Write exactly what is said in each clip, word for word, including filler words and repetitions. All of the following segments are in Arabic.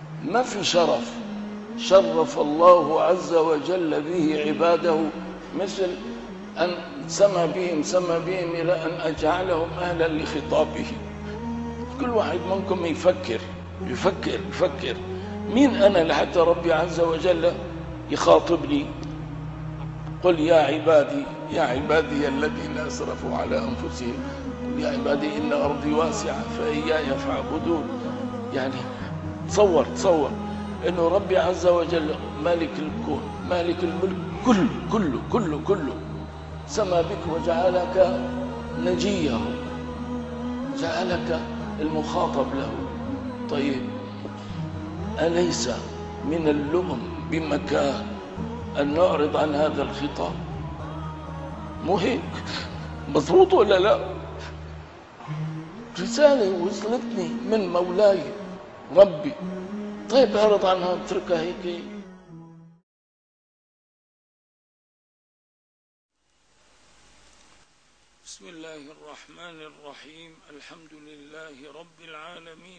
ما في شرف شرف الله عز وجل به عباده مثل أن سمى بهم سمى بهم إلى أن أجعلهم أهلا لخطابه. كل واحد منكم يفكر يفكر يفكر مين أنا لحتى ربي عز وجل يخاطبني؟ قل يا عبادي يا عبادي الذين أسرفوا على أنفسهم قل يا عبادي إن أرضي واسعة فإياي فاعبدون. يعني تصور تصور إنه ربي عز وجل مالك الكون مالك الملك كله كله كله كله سمى بك وجعلك نجيه، جعلك المخاطب له. طيب أليس من اللؤم بمكان أن نعرض عن هذا الخطاب؟ مو هيك؟ مضبوط ولا لا؟ رسالة وصلتني من مولاي ربي، طيب اعرض عنها اتركها هيك. بسم الله الرحمن الرحيم. الحمد لله رب العالمين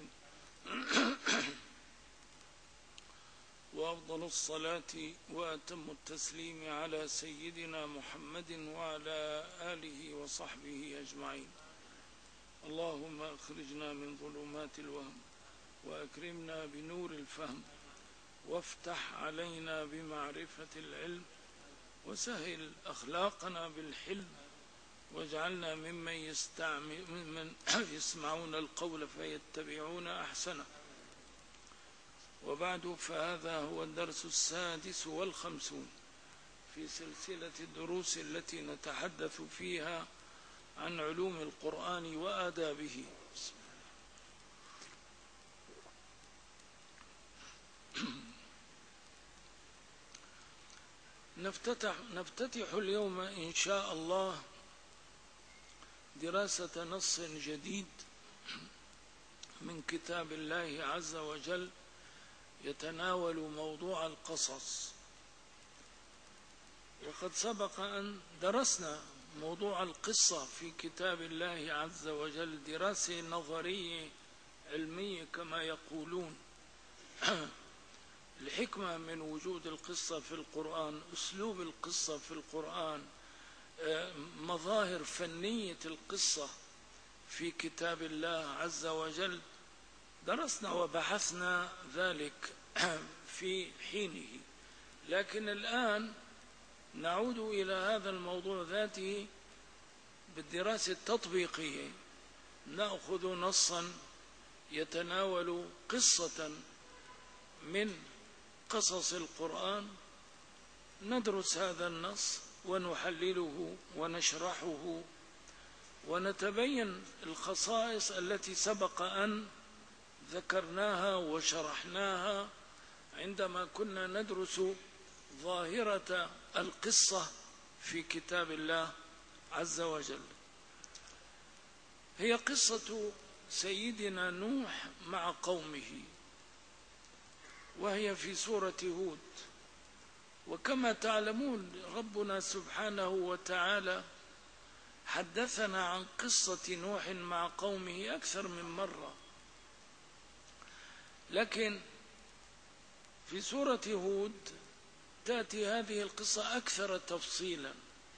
وأفضل الصلاة وأتم التسليم على سيدنا محمد وعلى آله وصحبه أجمعين. اللهم أخرجنا من ظلمات الوهم وأكرمنا بنور الفهم وافتح علينا بمعرفة العلم وسهل أخلاقنا بالحلم واجعلنا ممن يستعمل ممن يسمعون القول فيتبعون أحسنه. وبعد، فهذا هو الدرس السادس والخمسون في سلسلة الدروس التي نتحدث فيها عن علوم القرآن وآدابه. نفتتح, نفتتح اليوم إن شاء الله دراسة نص جديد من كتاب الله عز وجل يتناول موضوع القصص. وقد سبق أن درسنا موضوع القصة في كتاب الله عز وجل دراسة نظرية علمية كما يقولون. الحكمة من وجود القصة في القرآن، أسلوب القصة في القرآن، مظاهر فنية القصة في كتاب الله عز وجل، درسنا وبحثنا ذلك في حينه. لكن الآن نعود إلى هذا الموضوع ذاته بالدراسة التطبيقية. نأخذ نصا يتناول قصة من قصص القرآن، ندرس هذا النص ونحلله ونشرحه ونتبين الخصائص التي سبق أن ذكرناها وشرحناها عندما كنا ندرس ظاهرة القصة في كتاب الله عز وجل. هي قصة سيدنا نوح مع قومه، وهي في سورة هود. وكما تعلمون ربنا سبحانه وتعالى حدثنا عن قصة نوح مع قومه أكثر من مرة، لكن في سورة هود تأتي هذه القصة أكثر تفصيلا،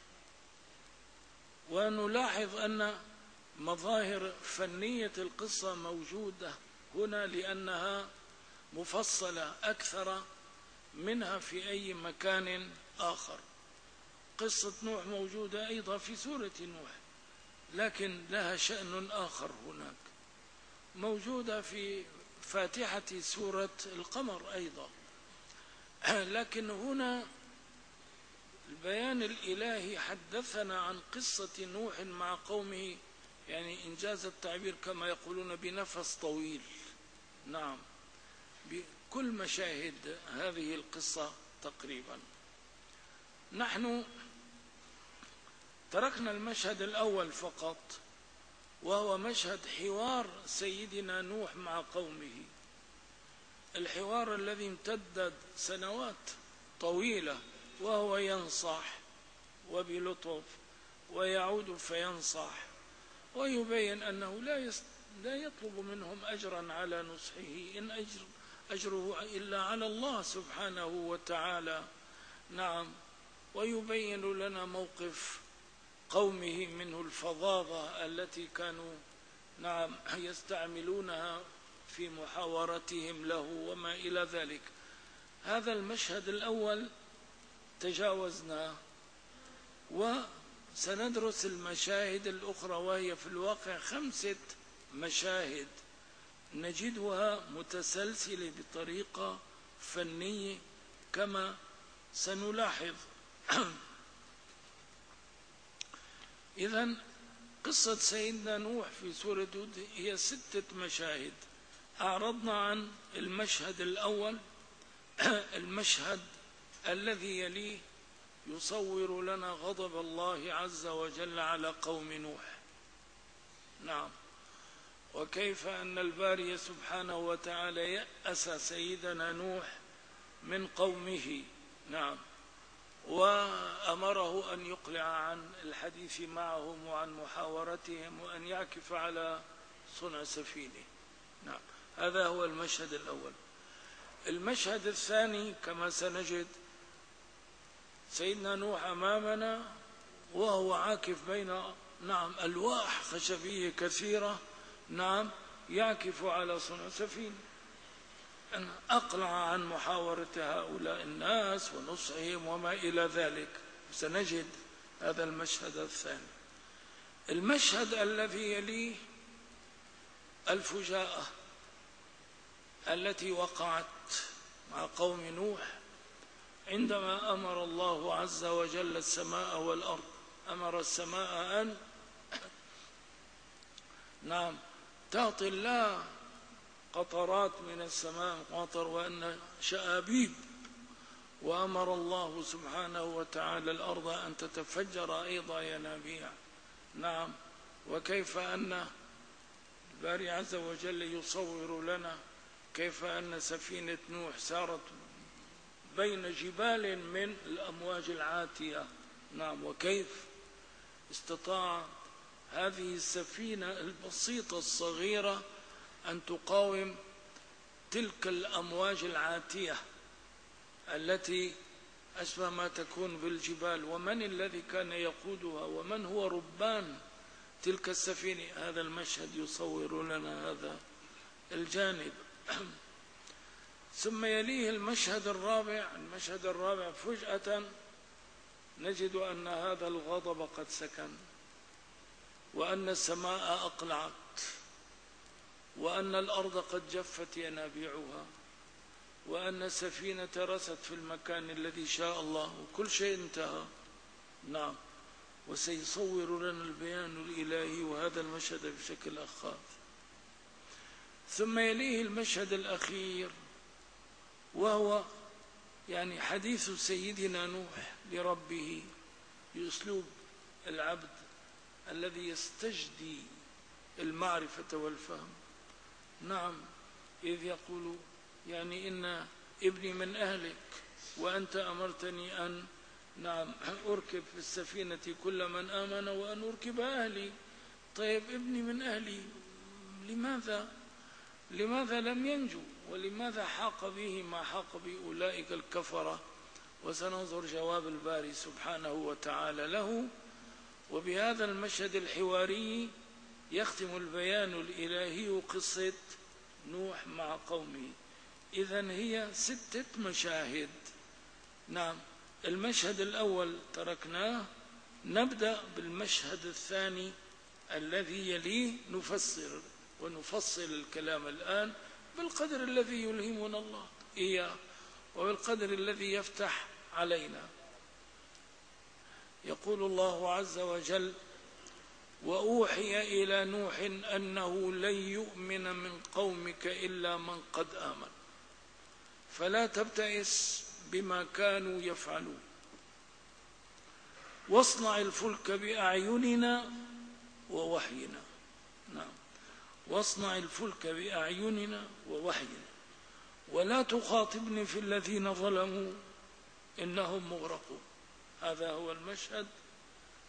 ونلاحظ أن مظاهر فنية القصة موجودة هنا لأنها مفصلة أكثر منها في أي مكان آخر. قصة نوح موجودة أيضا في سورة نوح، لكن لها شأن آخر هناك. موجودة في فاتحة سورة القمر أيضا، لكن هنا البيان الإلهي حدثنا عن قصة نوح مع قومه، يعني إنجاز التعبير كما يقولون بنفس طويل. نعم، بكل مشاهد هذه القصة تقريبا. نحن تركنا المشهد الأول فقط، وهو مشهد حوار سيدنا نوح مع قومه، الحوار الذي امتدت سنوات طويلة، وهو ينصح وبلطف ويعود فينصح ويبين أنه لا لا يطلب منهم أجرا على نصحه، إن أجر أجره إلا على الله سبحانه وتعالى. نعم. ويبين لنا موقف قومه منه الفظاظة التي كانوا نعم يستعملونها في محاورتهم له وما إلى ذلك. هذا المشهد الأول تجاوزناه، وسندرس المشاهد الأخرى، وهي في الواقع خمسة مشاهد نجدها متسلسلة بطريقة فنية كما سنلاحظ. إذن قصة سيدنا نوح في سورة هود هي ستة مشاهد. أعرضنا عن المشهد الأول. المشهد الذي يليه يصور لنا غضب الله عز وجل على قوم نوح. نعم. وكيف أن الباري سبحانه وتعالى يأس سيدنا نوح من قومه. نعم. وأمره أن يقلع عن الحديث معهم وعن محاورتهم وأن يعكف على صنع سفينة. نعم. هذا هو المشهد الأول. المشهد الثاني كما سنجد سيدنا نوح أمامنا وهو عاكف بين نعم ألواح خشبية كثيرة. نعم. يعكف على صنع سفينة. أن أقلع عن محاورة هؤلاء الناس ونصحهم وما إلى ذلك. سنجد هذا المشهد الثاني. المشهد الذي يليه الفجاءة التي وقعت مع قوم نوح عندما أمر الله عز وجل السماء والأرض. أمر السماء أن نعم تعطي الله قطرات من السماء قطر وأن شآبيب، وأمر الله سبحانه وتعالى الأرض أن تتفجر أيضا ينابيع. نعم. وكيف أن الباري عز وجل يصور لنا كيف أن سفينة نوح سارت بين جبال من الأمواج العاتية. نعم. وكيف استطاع هذه السفينة البسيطة الصغيرة أن تقاوم تلك الأمواج العاتية التي أشبه ما تكون بالجبال. ومن الذي كان يقودها ومن هو ربان تلك السفينة؟ هذا المشهد يصور لنا هذا الجانب. ثم يليه المشهد الرابع. المشهد الرابع فجأة نجد أن هذا الغضب قد سكن، وأن السماء أقلعت، وأن الأرض قد جفت ينابيعها، وأن السفينة رست في المكان الذي شاء الله، وكل شيء انتهى. نعم. وسيصور لنا البيان الإلهي وهذا المشهد بشكل أخاف. ثم يليه المشهد الأخير وهو يعني حديث سيدنا نوح لربه بأسلوب العبد الذي يستجدي المعرفة والفهم. نعم. إذ يقول يعني إن ابني من أهلك وأنت أمرتني أن نعم أركب في السفينة كل من آمن وأن أركب أهلي. طيب ابني من أهلي، لماذا لماذا لم ينجو؟ ولماذا حاق به ما حاق بأولئك الكفرة؟ وسننظر جواب الباري سبحانه وتعالى له. وبهذا المشهد الحواري يختم البيان الإلهي قصة نوح مع قومه. إذن هي ستة مشاهد. نعم. المشهد الأول تركناه. نبدأ بالمشهد الثاني الذي يليه. نفسر ونفصل الكلام الآن بالقدر الذي يلهمنا الله إياه وبالقدر الذي يفتح علينا. يقول الله عز وجل: وأوحي إلى نوح أنه لن يؤمن من قومك إلا من قد آمن فلا تبتئس بما كانوا يفعلون واصنع الفلك بأعيننا ووحينا. نعم. واصنع الفلك بأعيننا ووحينا ولا تخاطبني في الذين ظلموا إنهم مغرقون. هذا هو المشهد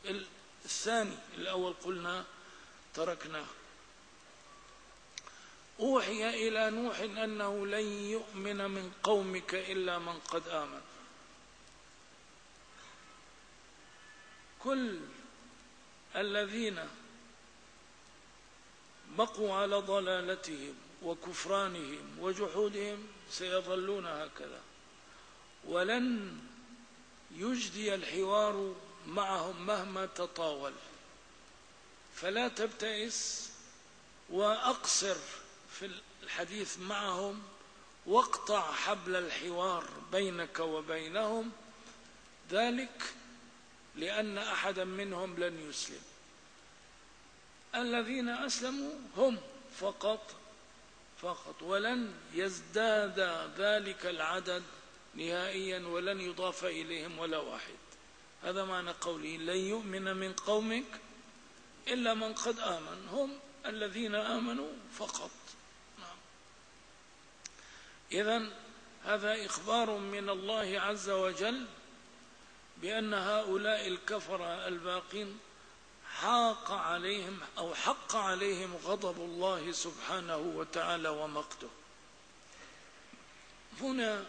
الثاني. الأول قلنا تركناه. أوحي إلى نوح أنه لن يؤمن من قومك إلا من قد آمن. كل الذين بقوا على ضلالتهم وكفرانهم وجحودهم سيظلون هكذا، ولن يجدي الحوار معهم مهما تطاول. فلا تبتئس وأقصر في الحديث معهم، واقطع حبل الحوار بينك وبينهم، ذلك لأن أحدا منهم لن يسلم. الذين أسلموا هم فقط فقط، ولن يزداد ذلك العدد نهائيا، ولن يضاف إليهم ولا واحد. هذا معنى قوله لن يؤمن من قومك إلا من قد آمن، هم الذين آمنوا فقط. إذن هذا إخبار من الله عز وجل بأن هؤلاء الكفرة الباقين حاق عليهم أو حق عليهم غضب الله سبحانه وتعالى ومقته. هنا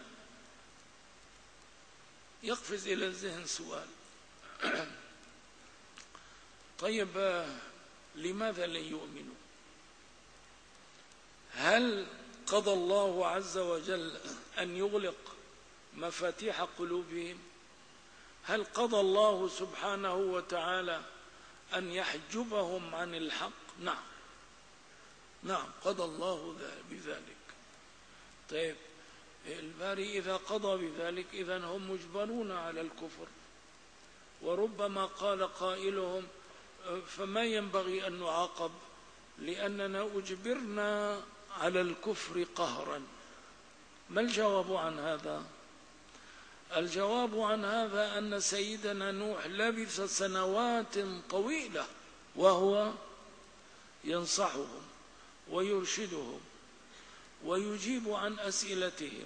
يقفز إلى الذهن سؤال: طيب لماذا لن يؤمنوا؟ هل قضى الله عز وجل أن يغلق مفاتيح قلوبهم؟ هل قضى الله سبحانه وتعالى أن يحجبهم عن الحق؟ نعم نعم قضى الله بذلك. طيب الباري إذا قضى بذلك إذن هم مجبرون على الكفر، وربما قال قائلهم فما ينبغي أن نعاقب لأننا أجبرنا على الكفر قهرا. ما الجواب عن هذا؟ الجواب عن هذا أن سيدنا نوح لبث سنوات طويلة وهو ينصحهم ويرشدهم ويجيب عن أسئلتهم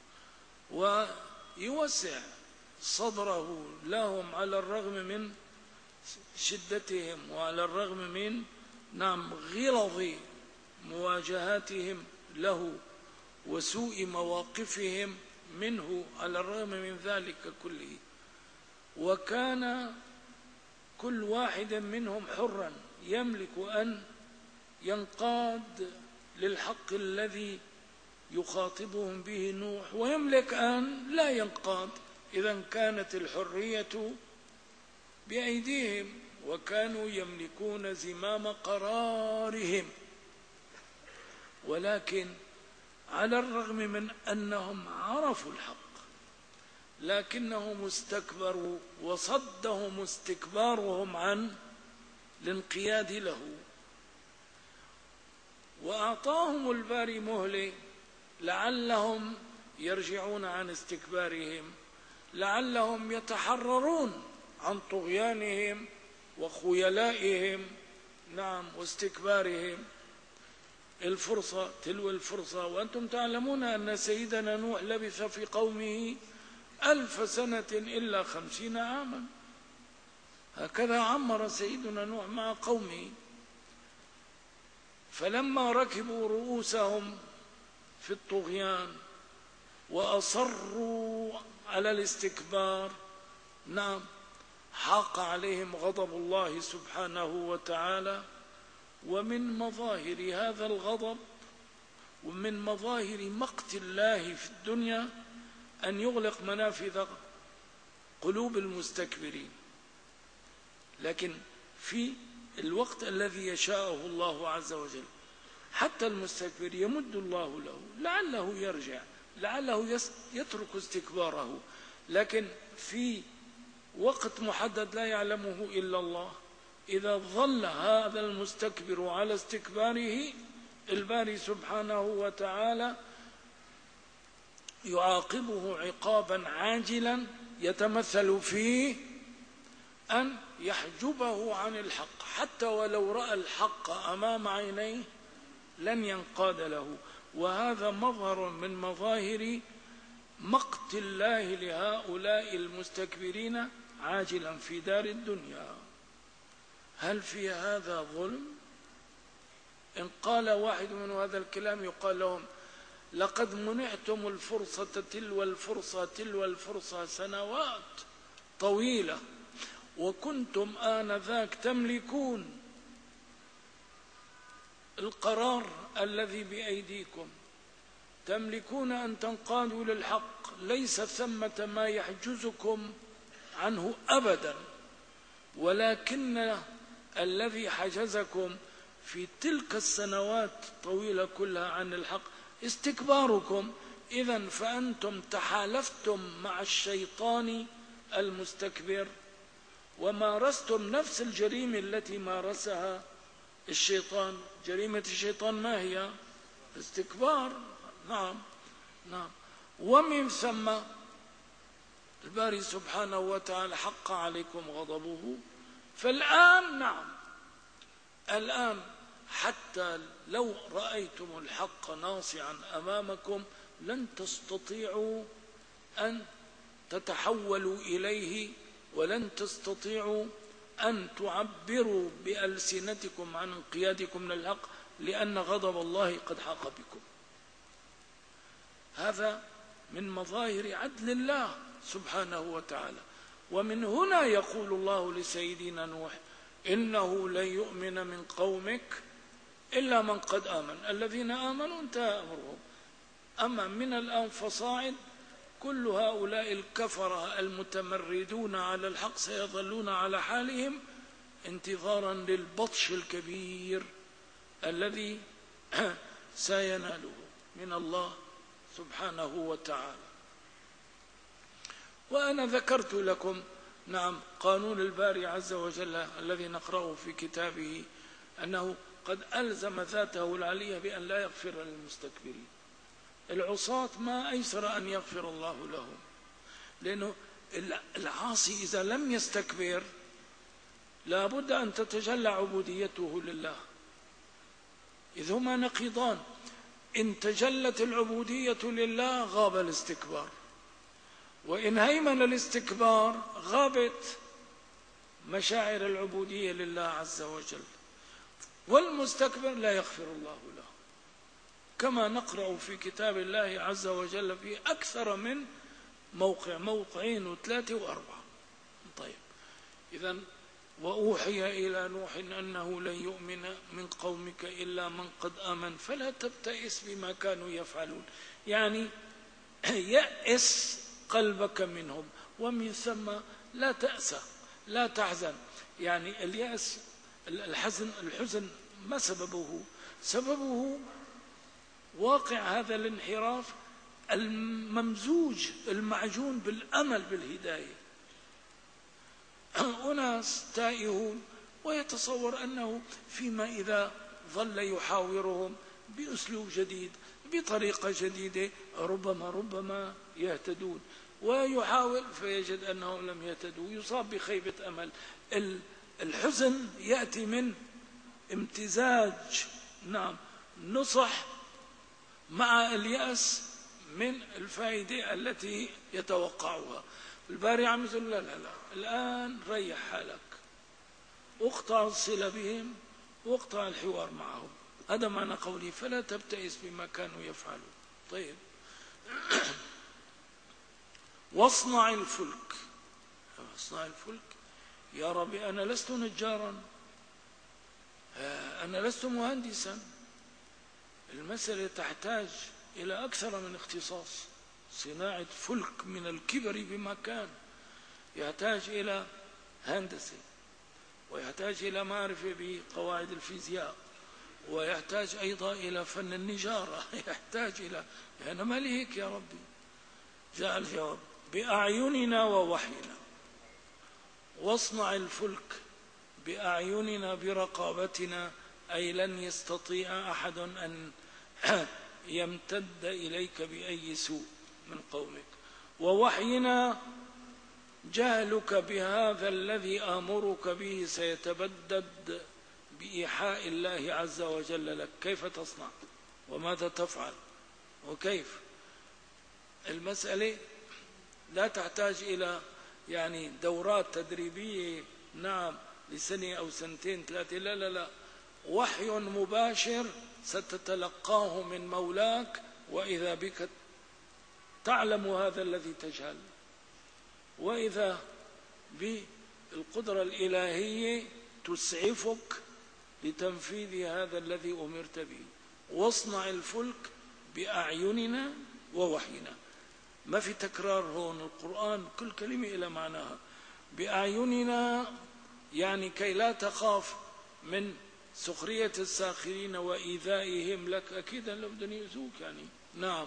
ويوسع صدره لهم على الرغم من شدتهم وعلى الرغم من نعم غلظ مواجهاتهم له وسوء مواقفهم منه على الرغم من ذلك كله. وكان كل واحد منهم حرا يملك أن ينقاد للحق الذي يخاطبهم به نوح، ويملك أن لا ينقاد. إذن كانت الحرية بأيديهم، وكانوا يملكون زمام قرارهم. ولكن على الرغم من أنهم عرفوا الحق لكنهم استكبروا، وصدهم استكبارهم عن الانقياد له. وأعطاهم الباري مهلة لعلهم يرجعون عن استكبارهم، لعلهم يتحررون عن طغيانهم وخيلائهم نعم واستكبارهم. الفرصة تلو الفرصة، وأنتم تعلمون أن سيدنا نوح لبث في قومه ألف سنة إلا خمسين عاما، هكذا عمر سيدنا نوح مع قومه. فلما ركبوا رؤوسهم في الطغيان وأصروا على الاستكبار نعم حاق عليهم غضب الله سبحانه وتعالى. ومن مظاهر هذا الغضب ومن مظاهر مقت الله في الدنيا أن يغلق منافذ قلوب المستكبرين. لكن في الوقت الذي يشاءه الله عز وجل حتى المستكبر يمد الله له لعله يرجع، لعله يترك استكباره، لكن في وقت محدد لا يعلمه إلا الله. إذا ظل هذا المستكبر على استكباره الباري سبحانه وتعالى يعاقبه عقابا عاجلا يتمثل فيه أن يحجبه عن الحق، حتى ولو رأى الحق أمام عينيه لن ينقاد له. وهذا مظهر من مظاهر مقت الله لهؤلاء المستكبرين عاجلا في دار الدنيا. هل في هذا ظلم؟ إن قال واحد من هذا الكلام يقال لهم لقد منعتم الفرصة تلو الفرصة تلو الفرصة سنوات طويلة، وكنتم آنذاك تملكون القرار الذي بأيديكم، تملكون أن تنقادوا للحق، ليس ثمة ما يحجزكم عنه أبدا، ولكن الذي حجزكم في تلك السنوات الطويلة كلها عن الحق استكباركم. إذن فأنتم تحالفتم مع الشيطان المستكبر ومارستم نفس الجريمة التي مارسها الشيطان. جريمة الشيطان ما هي؟ استكبار. نعم نعم. ومن ثم الباري سبحانه وتعالى حق عليكم غضبه، فالآن نعم الآن حتى لو رأيتم الحق ناصعا أمامكم لن تستطيعوا أن تتحولوا إليه، ولن تستطيعوا أن تعبروا بألسنتكم عن انقيادكم للحق، لأن غضب الله قد حاق بكم. هذا من مظاهر عدل الله سبحانه وتعالى. ومن هنا يقول الله لسيدنا نوح إنه لن يؤمن من قومك إلا من قد آمن. الذين آمنوا انتهى أمرهم، أما من الآن فصاعد كل هؤلاء الكفرة المتمردون على الحق سيظلون على حالهم انتظارا للبطش الكبير الذي سيناله من الله سبحانه وتعالى. وأنا ذكرت لكم نعم قانون الباري عز وجل الذي نقرأه في كتابه أنه قد ألزم ذاته العلية بأن لا يغفر للمستكبرين. العصاة ما أيسر أن يغفر الله لهم، لأنه العاصي إذا لم يستكبر لابد أن تتجلى عبوديته لله، إذ هما نقيضان. إن تجلت العبودية لله غاب الاستكبار، وإن هيمن الاستكبار غابت مشاعر العبودية لله عز وجل. والمستكبر لا يغفر الله له، كما نقرأ في كتاب الله عز وجل في أكثر من موقع، موقعين وثلاثة وأربعة. طيب إذن وأوحي إلى نوح أنه لن يؤمن من قومك إلا من قد آمن فلا تبتئس بما كانوا يفعلون، يعني يأس قلبك منهم، ومن ثم لا تأسى لا تحزن. يعني اليأس الحزن الحزن ما سببه؟ سببه واقع هذا الانحراف الممزوج المعجون بالأمل بالهداية. أناس تائهون ويتصور أنه فيما إذا ظل يحاورهم بأسلوب جديد بطريقة جديدة ربما ربما يهتدون، ويحاول فيجد أنهم لم يهتدوا، يصاب بخيبة أمل. الحزن يأتي من امتزاج نعم نصح مع اليأس من الفائدة التي يتوقعها. الباري عم يقول لا لا لا الآن ريح حالك، اقطع الصلة بهم واقطع الحوار معهم. هذا معنى قولي فلا تبتئس بما كانوا يفعلون. طيب واصنع الفلك. واصنع الفلك يا ربي أنا لست نجارا، أنا لست مهندسا، المسألة تحتاج إلى أكثر من اختصاص. صناعة فلك من الكبر بمكان يحتاج إلى هندسة، ويحتاج إلى معرفة بقواعد الفيزياء، ويحتاج أيضا إلى فن النجارة، يحتاج إلى أنا ما لي هيك يا ربي. جاء الجواب بأعيننا ووحينا. واصنع الفلك بأعيننا برقابتنا، أي لن يستطيع أحد أن يمتد إليك بأي سوء من قومك. ووحينا جهلك بهذا الذي آمرك به سيتبدد بإيحاء الله عز وجل لك. كيف تصنع وماذا تفعل وكيف؟ المسألة لا تحتاج إلى يعني دورات تدريبية نعم لسنة أو سنتين ثلاثة، لا لا لا وحي مباشر ستتلقاه من مولاك، وإذا بك تعلم هذا الذي تجهل، وإذا بالقدرة الإلهية تسعفك لتنفيذ هذا الذي أمرت به. واصنع الفلك بأعيننا ووحينا. ما في تكرار هون، القرآن كل كلمة إلى معناها. بأعيننا يعني كي لا تخاف من سخرية الساخرين وإيذائهم لك، أكيد لو بدهم يؤذوك يعني. نعم.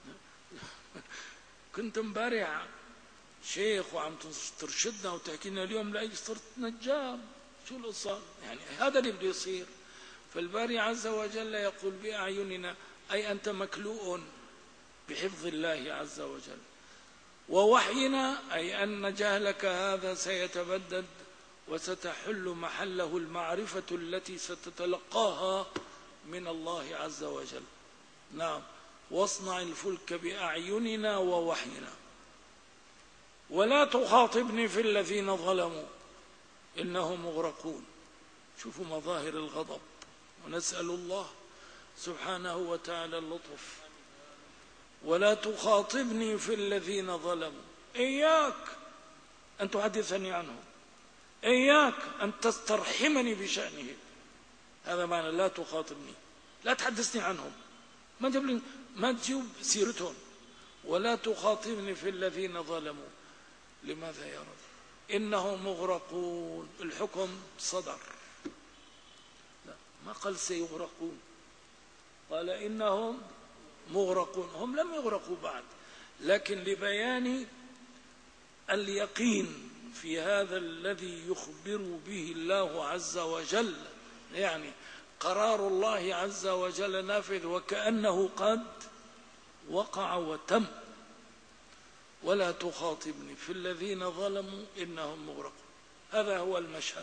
كنت امبارح شيخ وعم ترشدنا وتحكينا، اليوم لا صرت نجار، شو القصة يعني؟ هذا اللي بده يصير. فالباري عز وجل يقول بأعيننا، أي أنت مكلوء بحفظ الله عز وجل. ووحينا أي أن جهلك هذا سيتبدد وستحل محله المعرفة التي ستتلقاها من الله عز وجل. نعم. واصنع الفلك بأعيننا ووحينا ولا تخاطبني في الذين ظلموا إنهم مغرقون. شوفوا مظاهر الغضب، ونسأل الله سبحانه وتعالى اللطف. ولا تخاطبني في الذين ظلموا، إياك أن تحدثني عنهم، إياك أن تسترحمني بشأنهم. هذا معنى لا تخاطبني، لا تحدثني عنهم، ما تجيب لي ما تجيب سيرتهم. ولا تخاطبني في الذين ظلموا. لماذا يا رب؟ إنهم مغرقون. الحكم صدر، لا ما قال سيغرقون، قال إنهم مغرقون. هم لم يغرقوا بعد، لكن لبيان اليقين في هذا الذي يخبر به الله عز وجل، يعني قرار الله عز وجل نافذ وكأنه قد وقع وتم. ولا تخاطبني في الذين ظلموا إنهم مغرقون. هذا هو المشهد.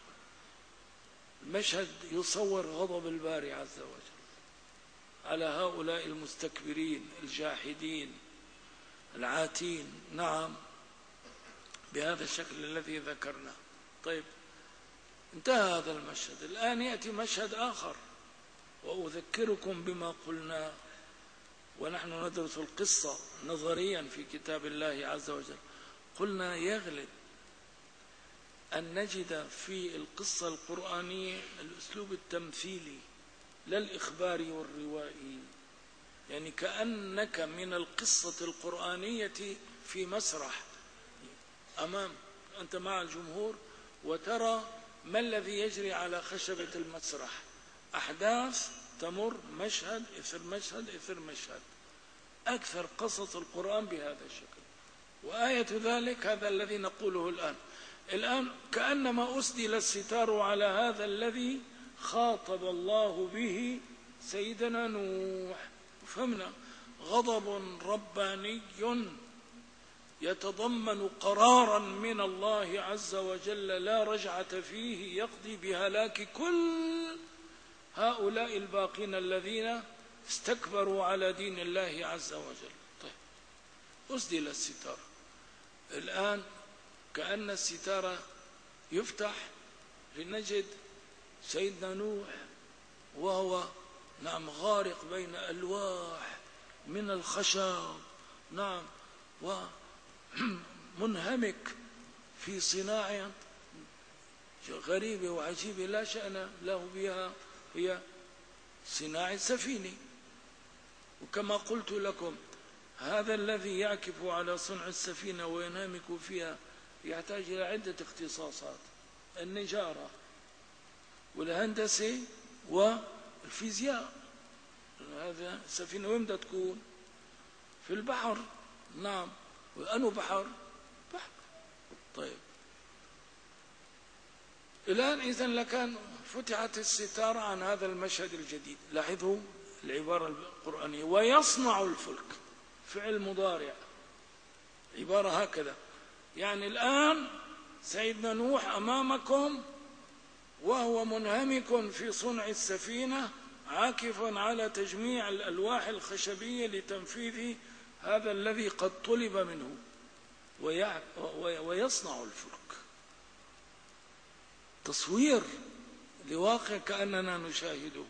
المشهد يصور غضب الباري عز وجل على هؤلاء المستكبرين الجاحدين العاتين. نعم، بهذا الشكل الذي ذكرنا. طيب، انتهى هذا المشهد. الآن يأتي مشهد آخر، وأذكركم بما قلنا ونحن ندرس القصة نظريا في كتاب الله عز وجل. قلنا يغلب أن نجد في القصة القرآنية الأسلوب التمثيلي لا الإخباري والروائي، يعني كأنك من القصة القرآنية في مسرح أمام أنت مع الجمهور، وترى ما الذي يجري على خشبة المسرح. أحداث تمر مشهد إثر مشهد إثر مشهد. أكثر قصص القرآن بهذا الشكل، وآية ذلك هذا الذي نقوله الآن. الآن كأنما أسدل الستار على هذا الذي خاطب الله به سيدنا نوح. فهمنا؟ غضب رباني يتضمن قرارا من الله عز وجل لا رجعة فيه، يقضي بهلاك كل هؤلاء الباقين الذين استكبروا على دين الله عز وجل. طيب، أسدل الستار. الآن كأن الستار يفتح لنجد سيدنا نوح وهو نعم غارق بين ألواح من الخشب، نعم، ومنهمك في صناعة غريبة وعجيبة لا شأن له بها، هي صناعة سفينة. وكما قلت لكم هذا الذي يعكف على صنع السفينة وينهمك فيها يحتاج إلى عدة اختصاصات: النجارة والهندسة والفيزياء. هذا السفينة وين بدها تكون؟ في البحر. نعم، وأنه بحر؟ بحر. طيب، الآن إذن لكان فتحت الستارة عن هذا المشهد الجديد. لاحظوا العبارة القرآنية: ويصنع الفلك، فعل مضارع، عبارة هكذا. يعني الآن سيدنا نوح أمامكم وهو منهمك في صنع السفينة، عاكفا على تجميع الألواح الخشبية لتنفيذ هذا الذي قد طلب منه، ويصنع الفلك. تصوير لواقع كأننا نشاهده.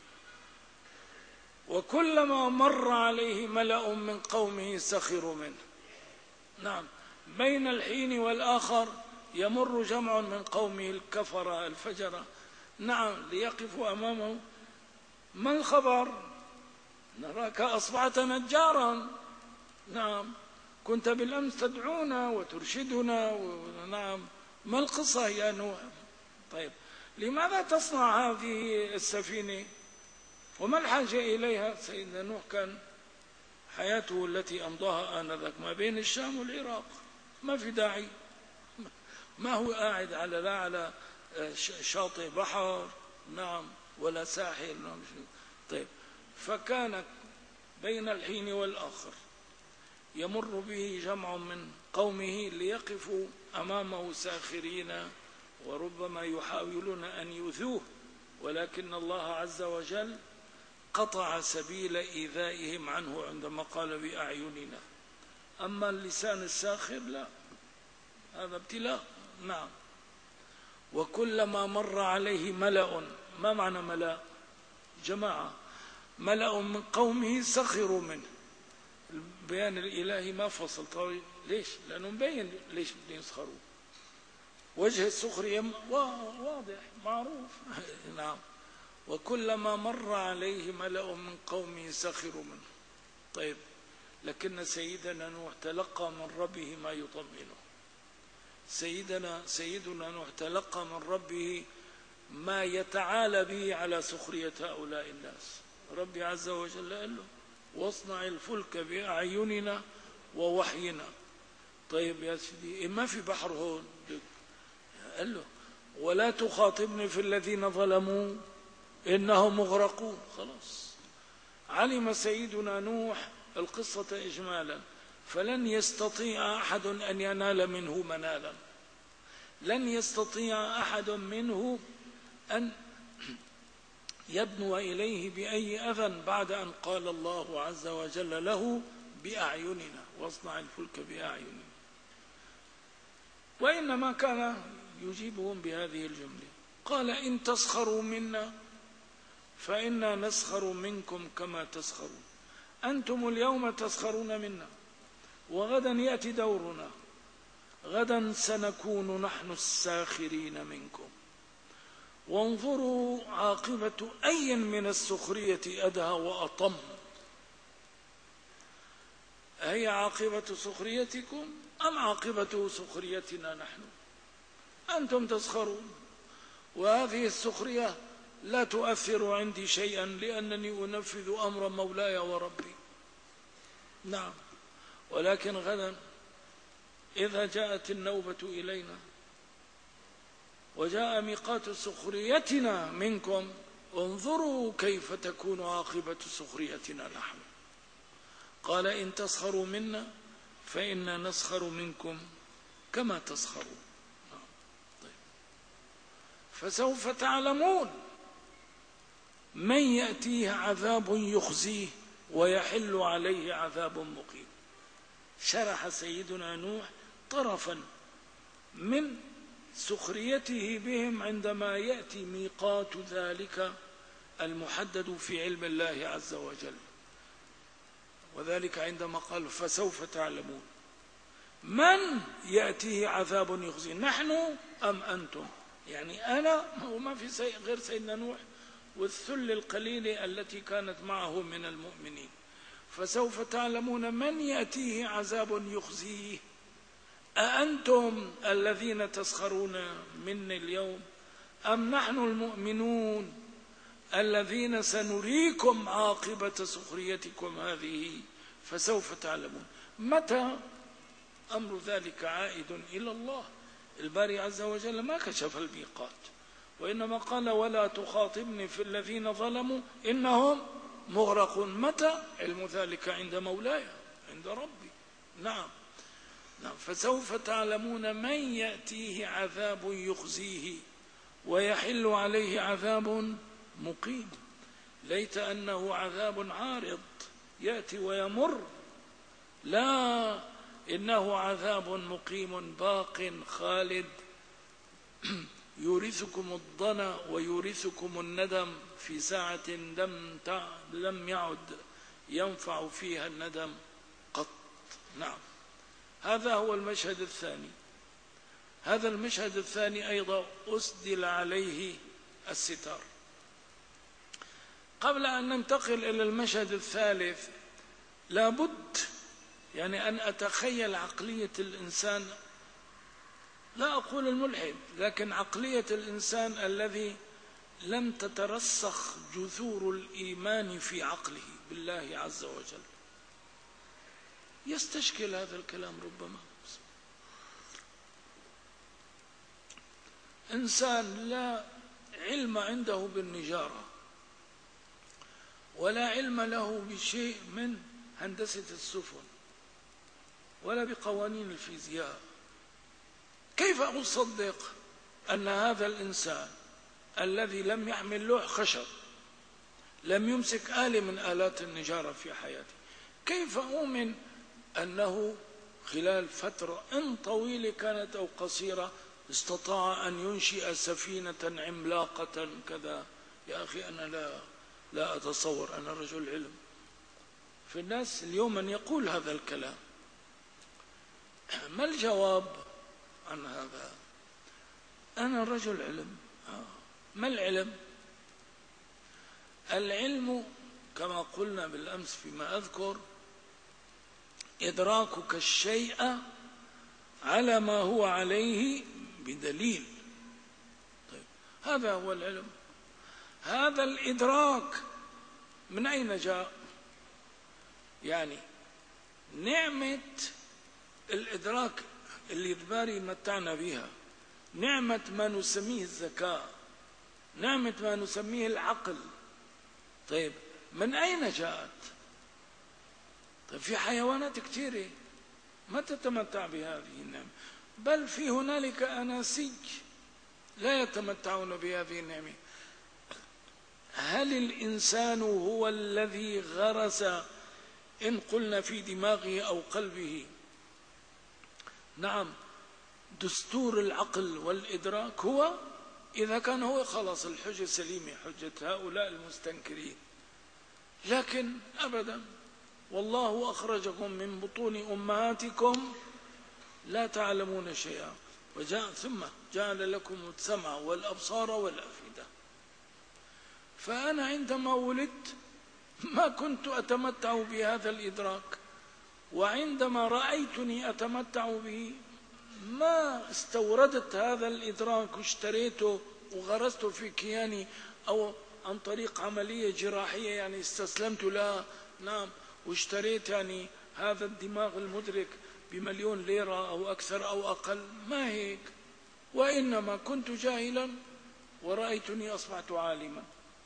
وكلما مر عليه ملأ من قومه سخروا منه. نعم، بين الحين والآخر يمر جمع من قومه الكفرة الفجرة، نعم، ليقفوا أمامه. ما الخبر؟ نراك أصبحت نجارا، نعم، كنت بالأمس تدعونا وترشدنا، ونعم، ما القصة يا نوح؟ طيب، لماذا تصنع هذه السفينة وما الحاجة إليها؟ سيدنا نوح كان حياته التي أمضاها آنذاك ما بين الشام والعراق، ما في داعي، ما هو قاعد على لا على شاطئ بحر، نعم، ولا ساحل، نعم. طيب، فكان بين الحين والآخر يمر به جمع من قومه ليقفوا أمامه ساخرين، وربما يحاولون أن يؤذوه، ولكن الله عز وجل قطع سبيل إيذائهم عنه عندما قال بأعيننا. أما اللسان الساخر لا، هذا ابتلاء. نعم. وكلما مر عليه ملأ، ما معنى ملأ؟ جماعة، ملأ من قومه سخروا منه. البيان الإلهي ما فصل. طيب ليش؟ لأنه مبين ليش بدهم يسخروا. وجه السخرية واضح معروف. نعم. وكلما مر عليه ملأ من قومه سخروا منه. طيب، لكن سيدنا نوح تلقى من ربه ما يطمئنه. سيدنا سيدنا نوح تلقى من ربه ما يتعالى به على سخرية هؤلاء الناس. ربي عز وجل قال له: واصنع الفلك بأعيننا ووحينا. طيب يا سيدي، ما في بحر هون، قال له: ولا تخاطبني في الذين ظلموا إنهم مغرقون. خلاص، علم سيدنا نوح القصة إجمالا، فلن يستطيع أحد أن ينال منه منالا، لن يستطيع أحد منه أن يدنو إليه بأي أذى بعد أن قال الله عز وجل له: بأعيننا، واصنع الفلك بأعيننا. وإنما كان يجيبهم بهذه الجملة: قال إن تسخروا منا فإنا نسخر منكم كما تسخرون. أنتم اليوم تسخرون منا، وغدا يأتي دورنا، غدا سنكون نحن الساخرين منكم، وانظروا عاقبة أي من السخرية أدهى وأطم. أهي عاقبة سخريتكم أم عاقبة سخريتنا نحن؟ أنتم تسخرون، وهذه السخرية لا تؤثر عندي شيئا، لأنني أنفذ أمر مولاي وربي. نعم. ولكن غدا إذا جاءت النوبة إلينا وجاء ميقات سخريتنا منكم، انظروا كيف تكون عاقبة سخريتنا نحن. قال إن تسخروا منا فإنا نسخر منكم كما تسخرون. طيب. فسوف تعلمون من يأتيه عذاب يخزيه ويحل عليه عذاب مقيم. شرح سيدنا نوح طرفا من سخريته بهم عندما يأتي ميقات ذلك المحدد في علم الله عز وجل، وذلك عندما قال فسوف تعلمون من يأتيه عذاب يخزيه، نحن أم أنتم؟ يعني أنا وما في غير سيدنا نوح والثل القليل التي كانت معه من المؤمنين. فسوف تعلمون من يأتيه عذاب يخزيه، أأنتم الذين تسخرون مني اليوم أم نحن المؤمنون الذين سنريكم عاقبة سخريتكم هذه؟ فسوف تعلمون. متى؟ أمر ذلك عائد إلى الله. الباري عز وجل ما كشف الميقات، وإنما قال ولا تخاطبني في الذين ظلموا إنهم مغرقون. متى؟ علم ذلك عند مولاي، عند ربي. نعم. نعم. فسوف تعلمون من يأتيه عذاب يخزيه ويحل عليه عذاب مقيم. ليت أنه عذاب عارض يأتي ويمر، لا، إنه عذاب مقيم باق خالد يورثكم الضنا ويورثكم الندم في ساعة لم لم يعد ينفع فيها الندم قط. نعم، هذا هو المشهد الثاني. هذا المشهد الثاني أيضا أسدل عليه الستار. قبل أن ننتقل إلى المشهد الثالث لابد يعني أن أتخيل عقلية الإنسان، لا أقول الملحد، لكن عقلية الإنسان الذي لم تترسخ جذور الإيمان في عقله بالله عز وجل. يستشكل هذا الكلام ربما. إنسان لا علم عنده بالنجارة ولا علم له بشيء من هندسة السفن ولا بقوانين الفيزياء، كيف أصدق أن هذا الإنسان الذي لم يحمل لوح خشب، لم يمسك آلة من آلات النجارة في حياته، كيف أؤمن أنه خلال فترة إن طويلة كانت أو قصيرة استطاع أن ينشئ سفينة عملاقة كذا؟ يا أخي أنا لا لا أتصور، أنا رجل علم. في الناس اليوم من يقول هذا الكلام. ما الجواب عن هذا؟ أنا رجل علم. ما العلم؟ العلم كما قلنا بالأمس فيما أذكر إدراكك الشيء على ما هو عليه بدليل. طيب، هذا هو العلم. هذا الإدراك من أين جاء؟ يعني نعمة الإدراك اللي الباري متعنا بها، نعمة ما نسميه الذكاء، نعمة ما نسميه العقل، طيب من أين جاءت؟ طيب في حيوانات كثيرة ما تتمتع بهذه النعمة، بل في هنالك أناسيج لا يتمتعون بهذه النعمة. هل الإنسان هو الذي غرس إن قلنا في دماغه أو قلبه نعم دستور العقل والإدراك؟ هو إذا كان هو خلاص الحجة سليمة، حجة هؤلاء المستنكرين. لكن أبدا، والله أخرجكم من بطون أمهاتكم لا تعلمون شيئا وجاء ثم جعل لكم السمع والأبصار والأفئدة. فأنا عندما ولدت ما كنت أتمتع بهذا الإدراك، وعندما رأيتني أتمتع به ما استوردت هذا الإدراك واشتريته وغرسته في كياني أو عن طريق عملية جراحية يعني استسلمت لها، نعم، واشتريت يعني هذا الدماغ المدرك بمليون ليرة أو أكثر أو أقل، ما هيك. وإنما كنت جاهلا ورأيتني أصبحت عالما.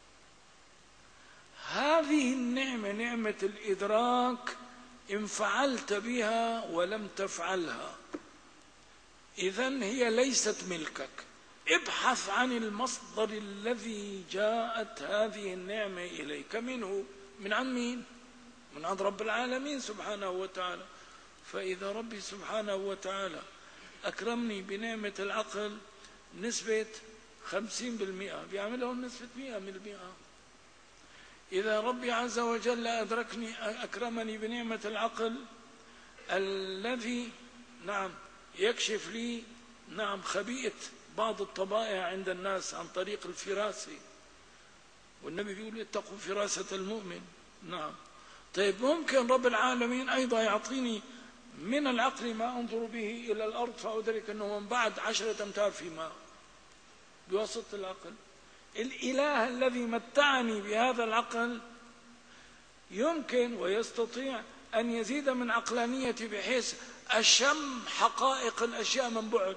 هذه النعمة، نعمة الإدراك، إن فعلت بها ولم تفعلها إذن هي ليست ملكك. ابحث عن المصدر الذي جاءت هذه النعمة إليك منه. من عن مين؟ من عند رب العالمين سبحانه وتعالى. فإذا ربي سبحانه وتعالى أكرمني بنعمة العقل نسبة خمسين بالمئة، بيعمله نسبة مئة بالمئة. إذا ربي عز وجل أدركني أكرمني بنعمة العقل الذي نعم يكشف لي نعم خبيئة بعض الطبائع عند الناس عن طريق الفراسة، والنبي بيقول اتقوا فراسة المؤمن. نعم، طيب ممكن رب العالمين أيضا يعطيني من العقل ما أنظر به إلى الأرض فأدرك أنه من بعد عشرة أمتار في ماء بواسطة العقل. الإله الذي متعني بهذا العقل يمكن ويستطيع أن يزيد من عقلانيتي بحيث أشم حقائق الأشياء من بعد،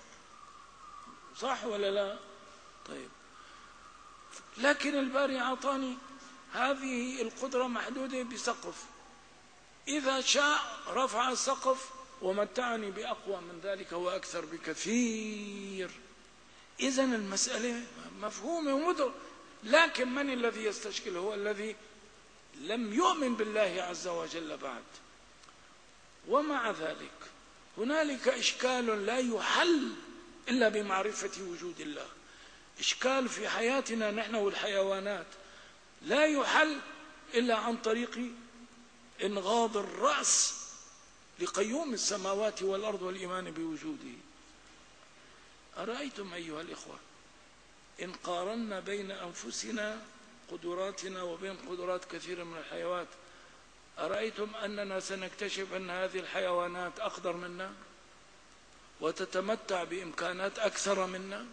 صح ولا لا؟ طيب، لكن الباري أعطاني هذه القدرة محدودة بسقف، إذا شاء رفع السقف ومتعني بأقوى من ذلك وأكثر بكثير. إذن المسألة مفهومة ومدرك، لكن من الذي يستشكل؟ هو الذي لم يؤمن بالله عز وجل بعد. ومع ذلك هنالك إشكال لا يحل إلا بمعرفة وجود الله. إشكال في حياتنا نحن والحيوانات لا يحل إلا عن طريق انغاض الرأس لقيوم السماوات والأرض والإيمان بوجوده. أرأيتم أيها الإخوة إن قارنا بين أنفسنا قدراتنا وبين قدرات كثير من الحيوانات، أرأيتم أننا سنكتشف أن هذه الحيوانات أقدر منا وتتمتع بإمكانات أكثر منا؟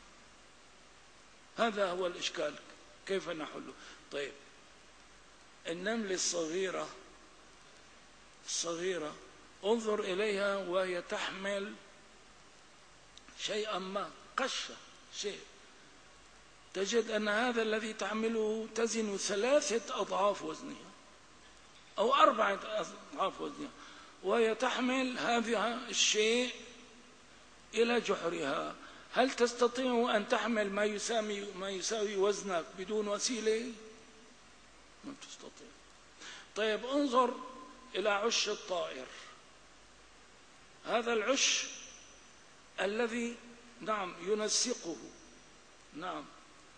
هذا هو الإشكال، كيف نحله؟ طيب، النملة الصغيرة الصغيرة انظر إليها وهي تحمل شيئا ما، قشة شيء، تجد أن هذا الذي تعمله تزن ثلاثة أضعاف وزنها أو أربعة أضعاف وزنها، وهي تحمل هذا الشيء إلى جحرها. هل تستطيع أن تحمل ما يساوي ما يساوي وزنك بدون وسيلة؟ ما تستطيع. طيب انظر إلى عش الطائر، هذا العش الذي نعم ينسقه نعم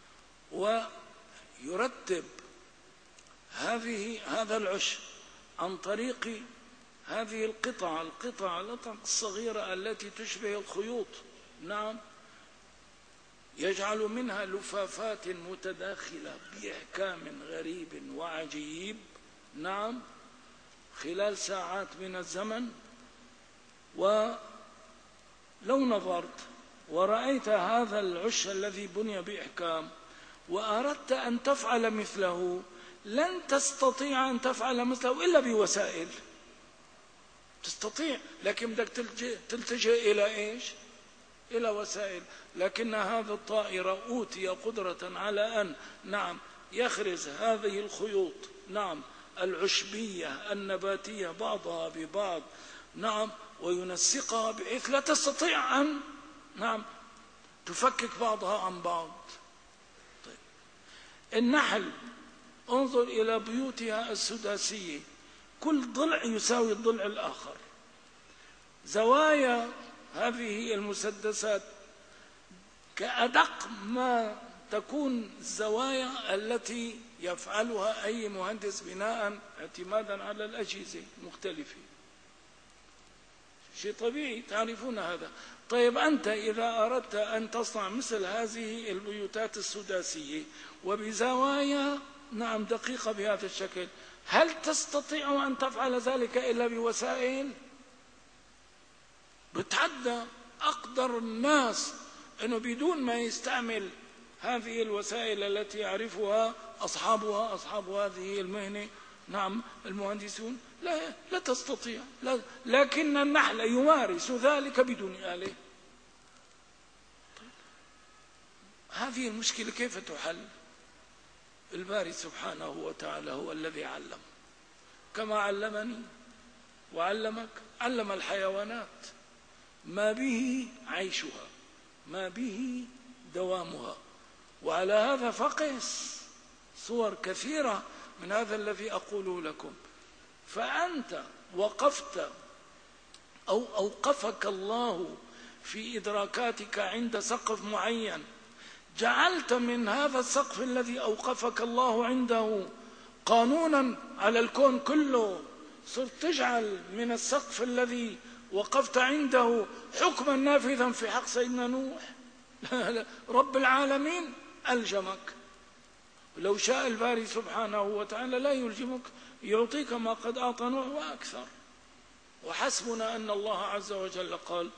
ويرتب هذه هذا العش عن طريق هذه القطع القطع الصغيرة التي تشبه الخيوط، نعم، يجعل منها لفافات متداخلة بإحكام غريب وعجيب، نعم، خلال ساعات من الزمن. ولو نظرت ورأيت هذا العش الذي بني بإحكام وأردت أن تفعل مثله، لن تستطيع أن تفعل مثله إلا بوسائل. تستطيع، لكن بدك تلتجئ إلى إيش؟ إلى وسائل. لكن هذا الطائر أوتي قدرة على أن نعم يخرز هذه الخيوط نعم العشبية النباتية بعضها ببعض، نعم، وينسقها بحيث لا تستطيع أن نعم تفكك بعضها عن بعض. طيب، النحل انظر إلى بيوتها السداسية، كل ضلع يساوي الضلع الآخر. زوايا هذه المسدسات كأدق ما تكون الزوايا التي يفعلها أي مهندس بناء اعتمادا على الأجهزة المختلفة، شيء طبيعي، تعرفون هذا. طيب أنت إذا أردت أن تصنع مثل هذه البيوتات السداسية وبزوايا نعم دقيقة بهذا الشكل، هل تستطيع أن تفعل ذلك إلا بوسائل؟ بتحدى أقدر الناس أنه بدون ما يستعمل هذه الوسائل التي يعرفها أصحابها أصحاب هذه المهنة نعم المهندسون، لا لا تستطيع. لا، لكن النحل يمارس ذلك بدون آلة. طيب، هذه المشكلة كيف تحل؟ الباري سبحانه وتعالى هو الذي علم، كما علمني وعلمك، علم الحيوانات ما به عيشها، ما به دوامها. وعلى هذا فقس صور كثيرة من هذا الذي أقوله لكم. فأنت وقفت أو أوقفك الله في إدراكاتك عند سقف معين، جعلت من هذا السقف الذي أوقفك الله عنده قانونا على الكون كله، صرت تجعل من السقف الذي وقفت عنده حكما نافذا في حق سيدنا نوح. رب العالمين ألجمك، لو شاء الباري سبحانه وتعالى لا يلجمك، يعطيك ما قد أعطى نوح وأكثر. وحسبنا أن الله عز وجل قال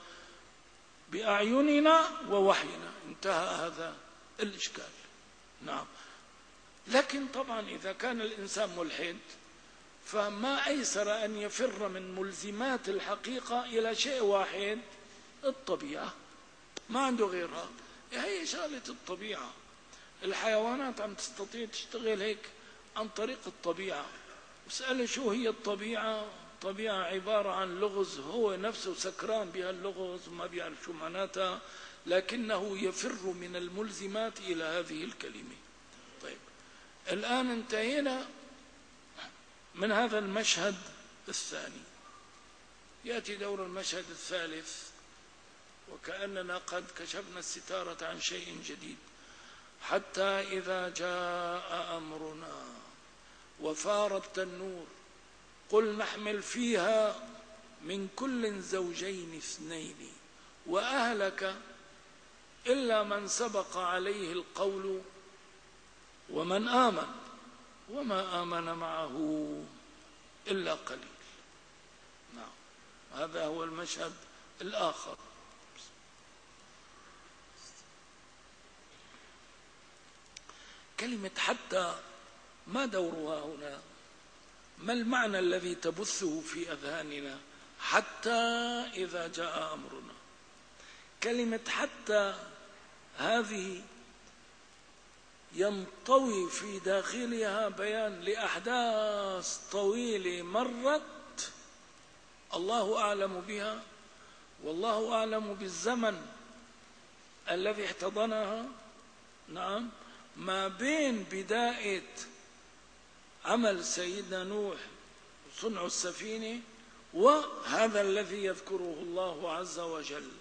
بأعيننا ووحينا، انتهى هذا الإشكال. نعم، لكن طبعا إذا كان الإنسان ملحد فما أيسر أن يفر من ملزمات الحقيقة إلى شيء واحد، الطبيعة، ما عنده غيرها، هي شغلة الطبيعة. الحيوانات عم تستطيع تشتغل هيك عن طريق الطبيعة. اسأله شو هي الطبيعة؟ الطبيعة عبارة عن لغز، هو نفسه سكران بهاللغز وما بيعرف شو معناتها، لكنه يفر من الملزمات إلى هذه الكلمة. طيب، الآن انتهينا من هذا المشهد الثاني، يأتي دور المشهد الثالث، وكأننا قد كشفنا الستارة عن شيء جديد. حتى إذا جاء أمرنا وفار التنور قل نحمل فيها من كل زوجين اثنين وأهلك إلا من سبق عليه القول ومن آمن وما آمن معه إلا قليل. نعم، هذا هو المشهد الآخر. كلمة حتى ما دورها هنا؟ ما المعنى الذي تبثه في أذهاننا؟ حتى إذا جاء أمرنا. كلمة حتى هذه ينطوي في داخلها بيان لأحداث طويلة مرت الله أعلم بها، والله أعلم بالزمن الذي احتضنها. نعم، ما بين بداية عمل سيدنا نوح صنع السفينة وهذا الذي يذكره الله عز وجل.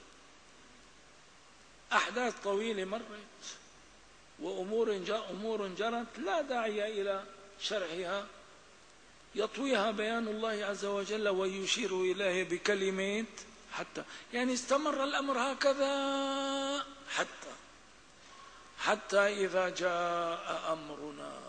أحداث طويلة مرت وأمور أمور جرت لا داعي إلى شرحها، يطويها بيان الله عز وجل ويشير إليه بكلمات حتى. يعني استمر الأمر هكذا حتى حتى إذا جاء أمرنا.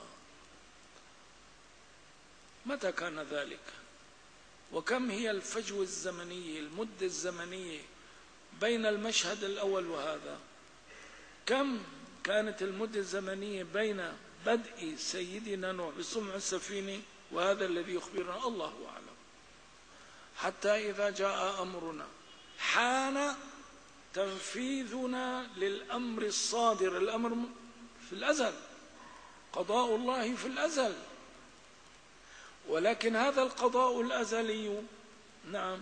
متى كان ذلك؟ وكم هي الفجوة الزمنية، المدة الزمنية بين المشهد الأول وهذا؟ كم كانت المدة الزمنية بين بدء سيدنا نوح بصنع السفينة وهذا الذي يخبرنا؟ الله أعلم. حتى إذا جاء أمرنا حان تنفيذنا للأمر الصادر. الأمر في الأزل، قضاء الله في الأزل، ولكن هذا القضاء الأزلي نعم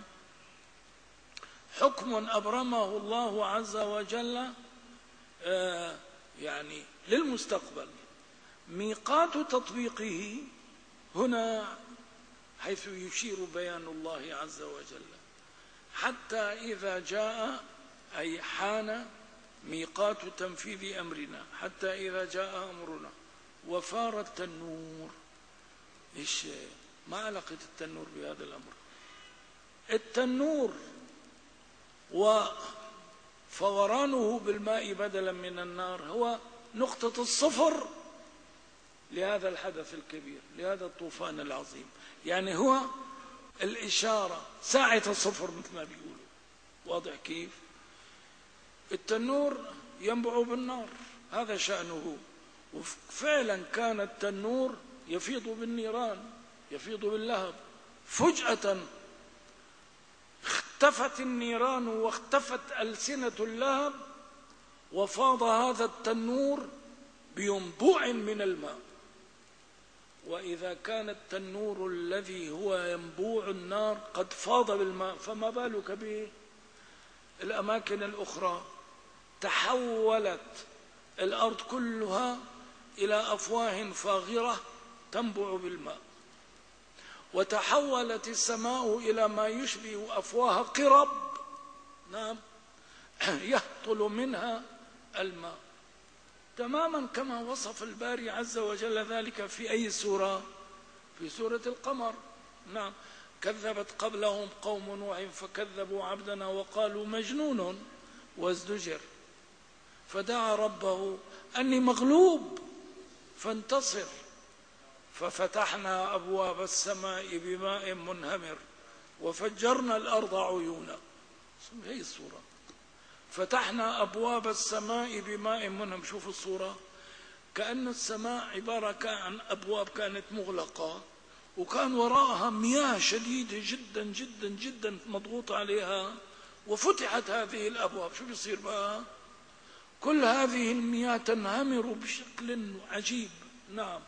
حكم أبرمه الله عز وجل آه يعني للمستقبل. ميقات تطبيقه هنا حيث يشير بيان الله عز وجل. حتى إذا جاء أي حان ميقات تنفيذ أمرنا. حتى إذا جاء أمرنا وفار التنور. إيش ما علاقة التنور بهذا الأمر؟ التنور وفورانه بالماء بدلا من النار هو نقطة الصفر لهذا الحدث الكبير، لهذا الطوفان العظيم. يعني هو الإشارة، ساعة الصفر مثل ما بيقولوا. واضح كيف؟ التنور ينبع بالنار، هذا شأنه. وفعلا كان التنور يفيض بالنيران، يفيض باللهب. فجأة اختفت النيران واختفت ألسنة اللهب وفاض هذا التنور بينبوع من الماء. وإذا كان التنور الذي هو ينبوع النار قد فاض بالماء، فما بالك بالأماكن الأخرى؟ تحولت الأرض كلها إلى أفواه فاغرة تنبع بالماء، وتحولت السماء إلى ما يشبه أفواه قرب نعم يهطل منها الماء، تماما كما وصف الباري عز وجل ذلك في أي سورة؟ في سورة القمر. نعم، كذبت قبلهم قوم نوح فكذبوا عبدنا وقالوا مجنون وازدجر فدعا ربه أني مغلوب فانتصر ففتحنا أبواب السماء بماء منهمر وفجرنا الأرض عيونا. هي الصورة، فتحنا أبواب السماء بماء منهمر. شوفوا الصورة، كأن السماء عبارة عن أبواب كانت مغلقة وكان وراءها مياه شديدة جدا جدا جدا مضغوط عليها، وفتحت هذه الأبواب. شو بيصير بقى؟ كل هذه المياه تنهمر بشكل عجيب. نعم،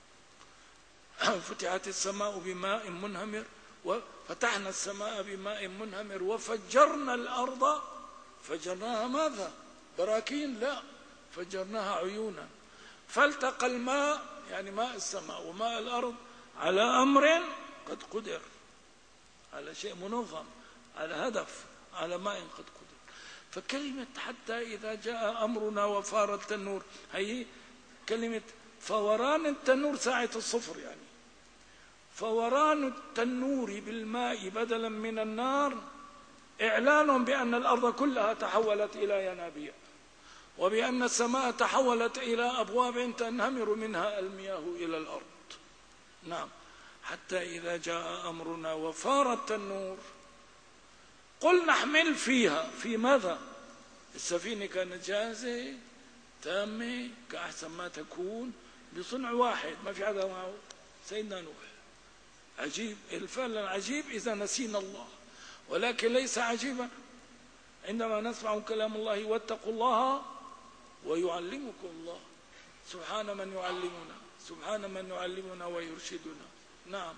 فتحت السماء بماء منهمر وفتحنا السماء بماء منهمر وفجرنا الأرض. فجرناها ماذا؟ براكين؟ لا، فجرناها عيونا. فالتقى الماء يعني ماء السماء وماء الأرض على أمر قد قدر، على شيء منظم، على هدف، على ماء قد قدر. فكلمة حتى إذا جاء أمرنا وفار التنور هي كلمة فوران التنور ساعة الصفر، يعني فوران التنور بالماء بدلا من النار إعلان بأن الأرض كلها تحولت إلى ينابيع، وبأن السماء تحولت إلى أبواب تنهمر منها المياه إلى الأرض. نعم، حتى إذا جاء أمرنا وفار التنور قل نحمل فيها. في ماذا؟ السفينة كانت جاهزة تامة كأحسن ما تكون بصنع واحد، ما في حدا معه، سيدنا نوح. عجيب، فعلا عجيب إذا نسينا الله، ولكن ليس عجيبا عندما نسمع كلام الله واتقوا الله ويعلمكم الله. سبحان من يعلمنا، سبحان من يعلمنا ويرشدنا. نعم،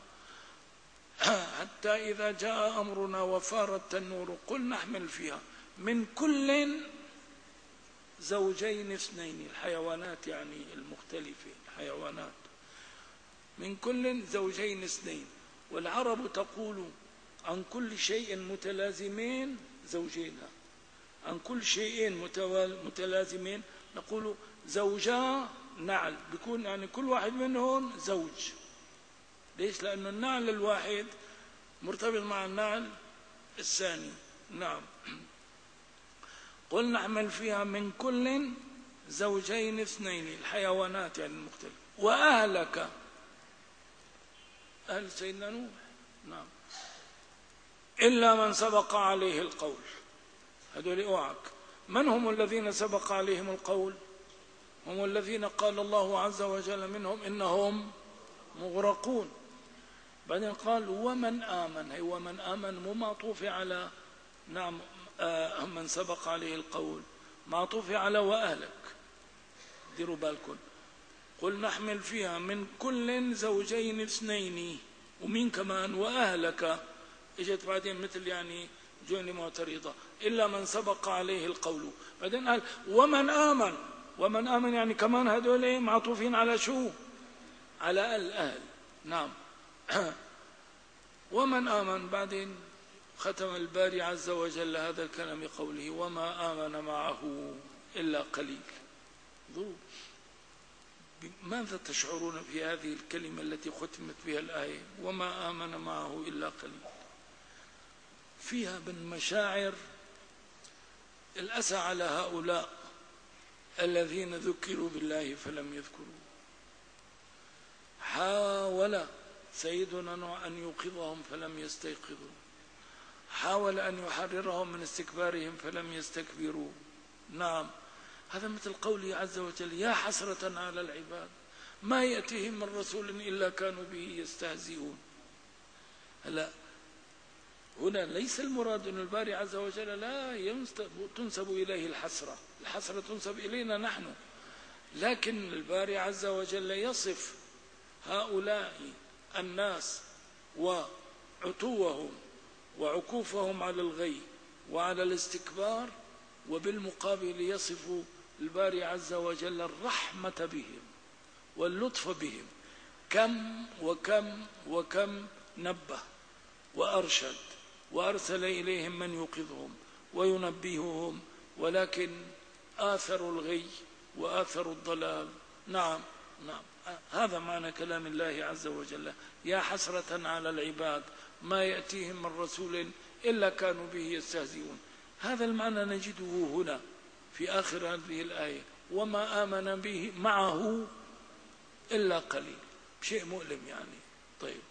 حتى إذا جاء أمرنا وفار التنور قل نحمل فيها من كل زوجين اثنين، الحيوانات يعني المختلفة، الحيوانات من كل زوجين اثنين. والعرب تقول عن كل شيء متلازمين زوجين، عن كل شيء متلازمين نقول زوجا نعل، بيكون يعني كل واحد منهم زوج. ليش؟ لأن النعل الواحد مرتبط مع النعل الثاني. نعم، قل نحمل فيها من كل زوجين اثنين، الحيوانات يعني المختلفة. وأهلك، أهل سيدنا نوح. نعم، إلا من سبق عليه القول. هذول اوعك. من هم الذين سبق عليهم القول؟ هم الذين قال الله عز وجل منهم إنهم مغرقون. بعدين قال ومن آمن، هي ومن آمن مو معطوف على نعم آه من سبق عليه القول، معطوف على وأهلك. ديروا بالكم. قل نحمل فيها من كل زوجين اثنين، ومين كمان؟ وأهلك. اجت بعدين مثل يعني جملة معترضة، إلا من سبق عليه القول. بعدين قال ومن آمن. ومن آمن يعني كمان هذول معطوفين على شو؟ على الأهل. نعم. ومن آمن. بعدين ختم الباري عز وجل هذا الكلام بقوله وما آمن معه إلا قليل. ماذا تشعرون في هذه الكلمة التي ختمت بها الآية وما آمن معه إلا قليل؟ فيها من مشاعر الأسى على هؤلاء الذين ذكروا بالله فلم يذكروا. حاول سيدنا نوح أن يوقظهم فلم يستيقظوا، حاول أن يحررهم من استكبارهم فلم يستكبروا. نعم، هذا مثل قوله عز وجل يا حسرة على العباد ما يأتيهم من رسول إلا كانوا به يستهزئون. هلا هنا ليس المراد أن الباري عز وجل لا تنسب إليه الحسرة، الحسرة تنسب إلينا نحن، لكن الباري عز وجل يصف هؤلاء الناس وعتوهم وعكوفهم على الغي وعلى الاستكبار، وبالمقابل يصف الباري عز وجل الرحمة بهم واللطف بهم. كم وكم وكم نبه وأرشد وأرسل إليهم من يوقظهم وينبههم، ولكن آثروا الغي وآثروا الضلال. نعم نعم، هذا معنى كلام الله عز وجل يا حسرة على العباد ما يأتيهم من رسول إلا كانوا به يستهزئون. هذا المعنى نجده هنا في آخر هذه الآية وما آمن به معه إلا قليل، شيء مؤلم يعني. طيب،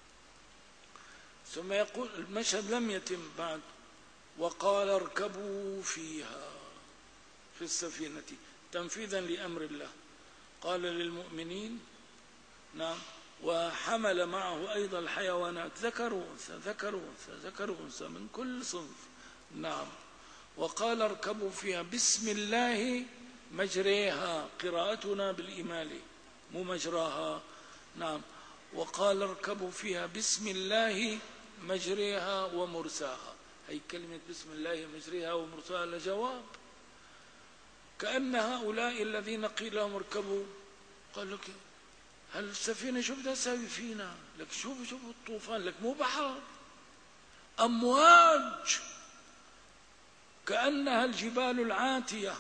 ثم يقول المشهد لم يتم بعد وقال اركبوا فيها في السفينة تنفيذا لأمر الله. قال للمؤمنين نعم، وحمل معه أيضا الحيوانات ذكر وأنثى ذكر وأنثى ذكر وأنثى من كل صنف. نعم، وقال اركبوا فيها بسم الله مجريها، قراءتنا بالإمالة مو مجراها. نعم، وقال اركبوا فيها بسم الله مجريها ومرساها. هي كلمة بسم الله مجريها ومرساها لجواب، كأن هؤلاء الذين قيل لهم اركبوا قال لك هل السفينة شو بدها تساوي فينا؟ لك شوف شوف الطوفان، لك مو بحر، أمواج كأنها الجبال العاتية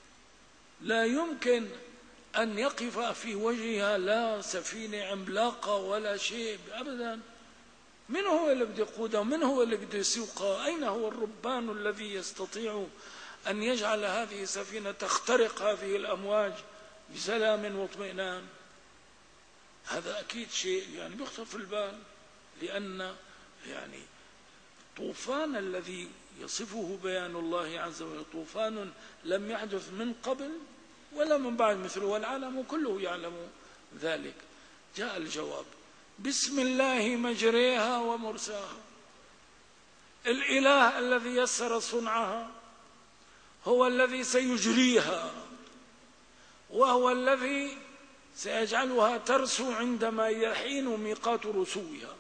لا يمكن أن يقف في وجهها لا سفينة عملاقة ولا شيء أبدا. من هو اللي بده يقودها؟ من هو اللي بده يسوقها؟ أين هو الربان الذي يستطيع أن يجعل هذه السفينة تخترق هذه الأمواج بسلام واطمئنان؟ هذا أكيد شيء يعني بيخطر في البال، لأن يعني طوفان الذي يصفه بيان الله عز وجل طوفان لم يحدث من قبل ولا من بعد مثله، والعالم كله يعلم ذلك. جاء الجواب: بسم الله مجريها ومرساها. الإله الذي يسر صنعها هو الذي سيجريها، وهو الذي سيجعلها ترسو عندما يحين ميقات رسوها.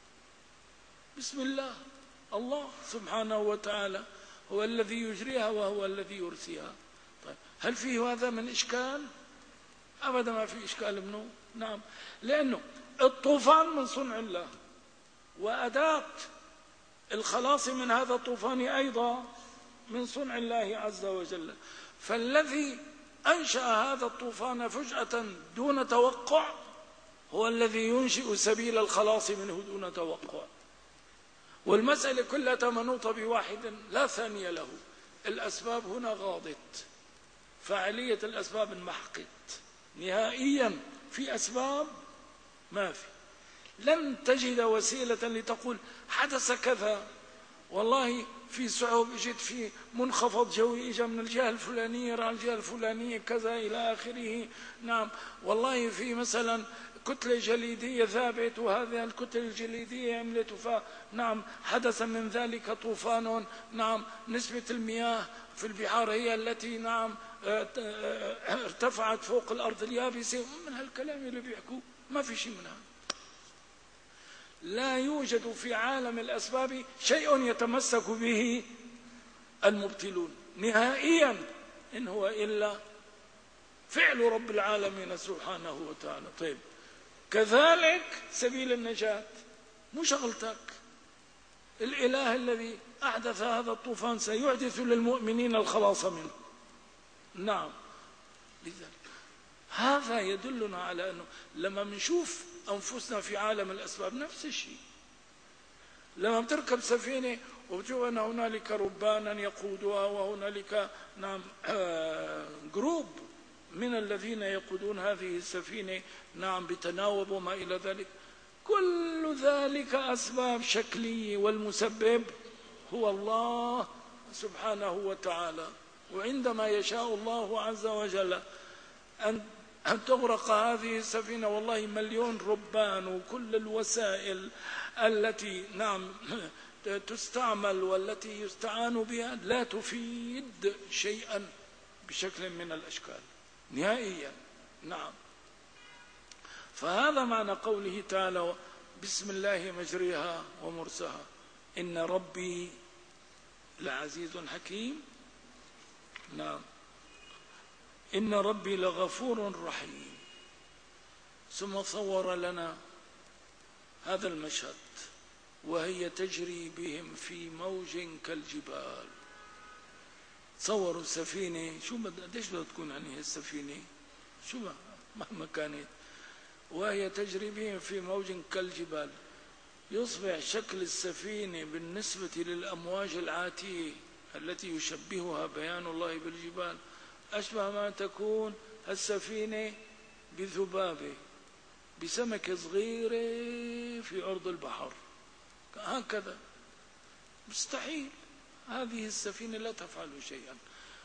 بسم الله، الله سبحانه وتعالى هو الذي يجريها وهو الذي يرسيها. طيب هل فيه هذا من إشكال؟ أبدا ما في إشكال منه. نعم، لأنه الطوفان من صنع الله، وأداة الخلاص من هذا الطوفان أيضا من صنع الله عز وجل. فالذي أنشأ هذا الطوفان فجأة دون توقع هو الذي ينشئ سبيل الخلاص منه دون توقع. والمسألة كلها منوطة بواحد لا ثاني له: الأسباب هنا غاضت، فاعلية الأسباب انمحقت نهائيا. في أسباب ما في، لن تجد وسيلة لتقول حدث كذا، والله في سحب اجت، في منخفض جوي اجى من الجهه الفلانيه راح الجهه الفلانيه كذا الى اخره. نعم، والله في مثلا كتله جليديه ذابت، وهذه الكتله الجليديه عملت، فنعم حدث من ذلك طوفان. نعم، نسبه المياه في البحار هي التي نعم ارتفعت فوق الارض اليابسه. من هالكلام اللي بيحكوه ما في شيء من هذا. لا يوجد في عالم الأسباب شيء يتمسك به المبتلون نهائيا، إن هو إلا فعل رب العالمين سبحانه وتعالى. طيب كذلك سبيل النجاة مو شغلتك. الإله الذي أحدث هذا الطوفان سيحدث للمؤمنين الخلاص منه. نعم، لذلك هذا يدلنا على أنه لما بنشوف أنفسنا في عالم الأسباب نفس الشيء. لما بتركب سفينة وبتشوف أن هنالك ربانا يقودها، وهنالك نعم جروب من الذين يقودون هذه السفينة نعم بتناوب وما إلى ذلك، كل ذلك أسباب شكلية، والمسبب هو الله سبحانه وتعالى. وعندما يشاء الله عز وجل أن أن تغرق هذه السفينة، والله مليون ربان وكل الوسائل التي نعم تستعمل والتي يستعان بها لا تفيد شيئا بشكل من الأشكال نهائيا. نعم، فهذا معنى قوله تعالى: بسم الله مجريها ومرساها إن ربي لعزيز حكيم. نعم، إن ربي لغفور رحيم. ثم صور لنا هذا المشهد وهي تجري بهم في موج كالجبال. تصوروا السفينة، شو قديش بدها تكون يعني السفينة، شو مهما كانت، وهي تجري بهم في موج كالجبال. يصبح شكل السفينة بالنسبة للأمواج العاتية التي يشبهها بيان الله بالجبال أشبه ما تكون السفينة بذبابة، بسمكة صغيرة في أرض البحر، هكذا. مستحيل، هذه السفينة لا تفعل شيئا.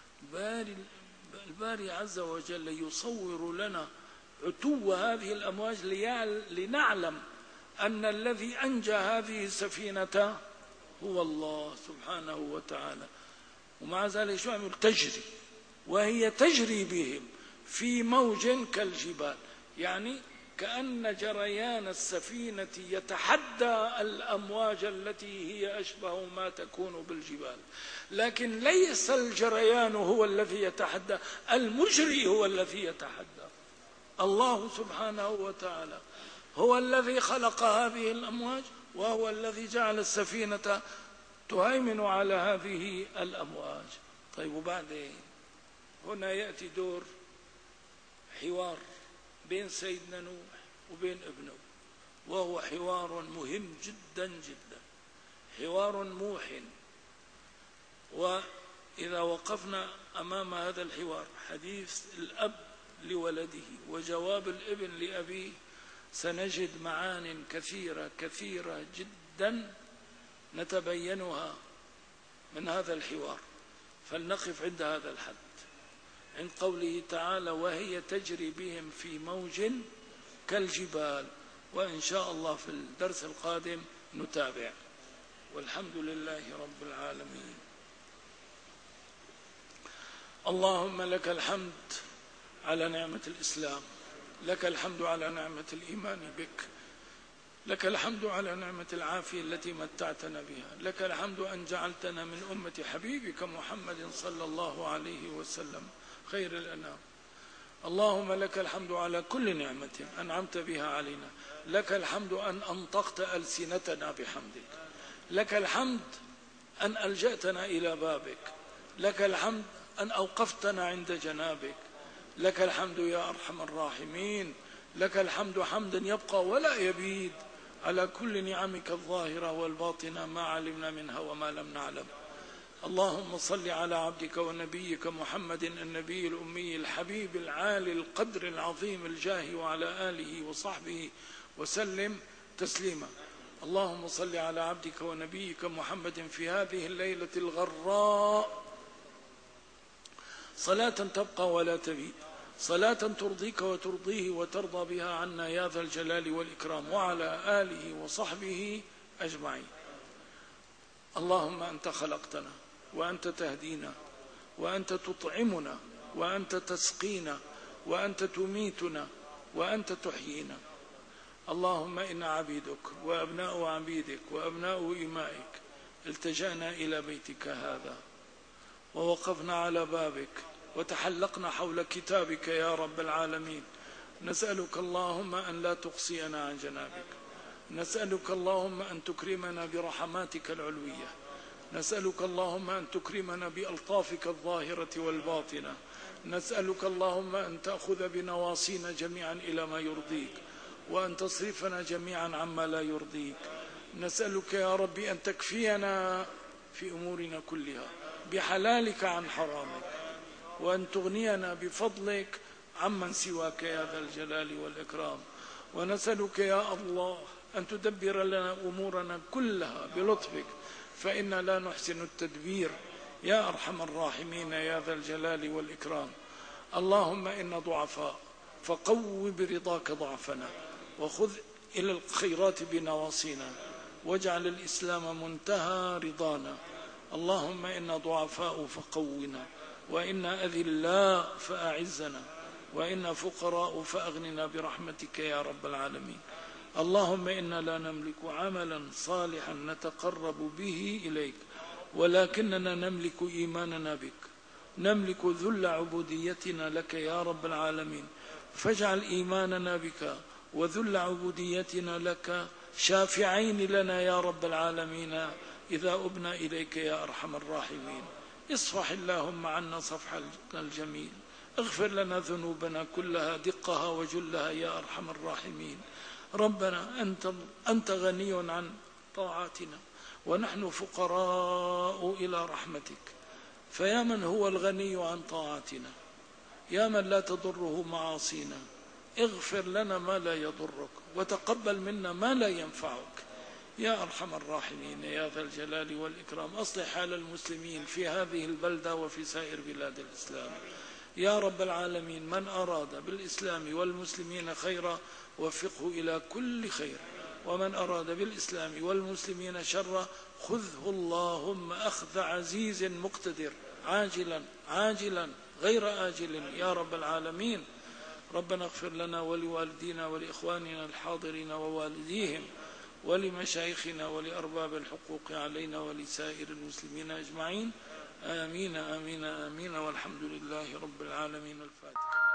الباري عز وجل يصور لنا عتو هذه الأمواج لنعلم أن الذي أنجى هذه السفينة هو الله سبحانه وتعالى. ومع ذلك شو عمل؟ تجري، وهي تجري بهم في موج كالجبال، يعني كأن جريان السفينة يتحدى الأمواج التي هي أشبه ما تكون بالجبال. لكن ليس الجريان هو الذي يتحدى، المجري هو الذي يتحدى. الله سبحانه وتعالى هو الذي خلق هذه الأمواج، وهو الذي جعل السفينة تهيمن على هذه الأمواج. طيب وبعدين هنا يأتي دور حوار بين سيدنا نوح وبين ابنه، وهو حوار مهم جدا جدا، حوار موحٍ. وإذا وقفنا أمام هذا الحوار، حديث الأب لولده وجواب الابن لأبيه، سنجد معان كثيرة كثيرة جدا نتبينها من هذا الحوار. فلنقف عند هذا الحد، عند قوله تعالى: وهي تجري بهم في موج كالجبال. وإن شاء الله في الدرس القادم نتابع. والحمد لله رب العالمين. اللهم لك الحمد على نعمة الإسلام، لك الحمد على نعمة الإيمان بك، لك الحمد على نعمة العافية التي متعتنا بها، لك الحمد أن جعلتنا من أمة حبيبك محمد صلى الله عليه وسلم خير الأنام. اللهم لك الحمد على كل نعمة أنعمت بها علينا، لك الحمد أن أنطقت ألسنتنا بحمدك، لك الحمد أن ألجأتنا إلى بابك، لك الحمد أن أوقفتنا عند جنابك، لك الحمد يا أرحم الراحمين، لك الحمد حمدا يبقى ولا يبيد على كل نعمك الظاهرة والباطنة ما علمنا منها وما لم نعلم. اللهم صل على عبدك ونبيك محمد النبي الأمي الحبيب العالي القدر العظيم الجاه، وعلى آله وصحبه وسلم تسليما. اللهم صل على عبدك ونبيك محمد في هذه الليلة الغراء صلاة تبقى ولا تبيد، صلاة ترضيك وترضيه وترضى بها عنا يا ذا الجلال والإكرام، وعلى آله وصحبه أجمعين. اللهم أنت خلقتنا، وأنت تهدينا، وأنت تطعمنا، وأنت تسقينا، وأنت تميتنا، وأنت تحيينا. اللهم إنا عبيدك وأبناء عبيدك وأبناء إمائك، التجأنا إلى بيتك هذا ووقفنا على بابك وتحلقنا حول كتابك يا رب العالمين. نسألك اللهم أن لا تقصينا عن جنابك، نسألك اللهم أن تكرمنا برحماتك العلوية، نسألك اللهم أن تكرمنا بألطافك الظاهرة والباطنة، نسألك اللهم أن تأخذ بنواصينا جميعا إلى ما يرضيك، وأن تصرفنا جميعا عما لا يرضيك. نسألك يا ربي أن تكفينا في أمورنا كلها بحلالك عن حرامك، وأن تغنينا بفضلك عمن سواك يا ذا الجلال والإكرام. ونسألك يا الله أن تدبر لنا أمورنا كلها بلطفك، فإنا لا نحسن التدبير يا أرحم الراحمين يا ذا الجلال والإكرام. اللهم إنا ضعفاء، فقو برضاك ضعفنا، وخذ إلى الخيرات بنواصينا، واجعل الإسلام منتهى رضانا. اللهم إنا ضعفاء فقونا، وإنا أذلاء فأعزنا، وإنا فقراء فأغننا برحمتك يا رب العالمين. اللهم إنا لا نملك عملا صالحا نتقرب به إليك، ولكننا نملك إيماننا بك، نملك ذل عبوديتنا لك يا رب العالمين. فاجعل إيماننا بك وذل عبوديتنا لك شافعين لنا يا رب العالمين إذا أبنا إليك يا أرحم الراحمين. اصفح اللهم عنا صفح الجميل، اغفر لنا ذنوبنا كلها دقها وجلها يا أرحم الراحمين. ربنا أنت, أنت غني عن طاعاتنا، ونحن فقراء إلى رحمتك، فيا من هو الغني عن طاعاتنا، يا من لا تضره معاصينا، اغفر لنا ما لا يضرك، وتقبل منا ما لا ينفعك يا أرحم الراحمين يا ذا الجلال والإكرام. أصلح حال المسلمين في هذه البلدة وفي سائر بلاد الإسلام يا رب العالمين. من أراد بالإسلام والمسلمين خيرا وفقه إلى كل خير، ومن أراد بالإسلام والمسلمين شرا خذه اللهم أخذ عزيز مقتدر، عاجلا عاجلا غير آجل يا رب العالمين. ربنا اغفر لنا ولوالدينا ولإخواننا الحاضرين ووالديهم، ولمشايخنا ولأرباب الحقوق علينا ولسائر المسلمين أجمعين. آمين آمين آمين، والحمد لله رب العالمين. الفاتحة.